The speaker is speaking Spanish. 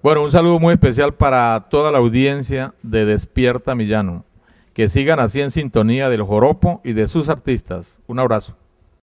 Bueno, un saludo muy especial para toda la audiencia de Despierta Millano. Que sigan así en sintonía del joropo y de sus artistas. Un abrazo.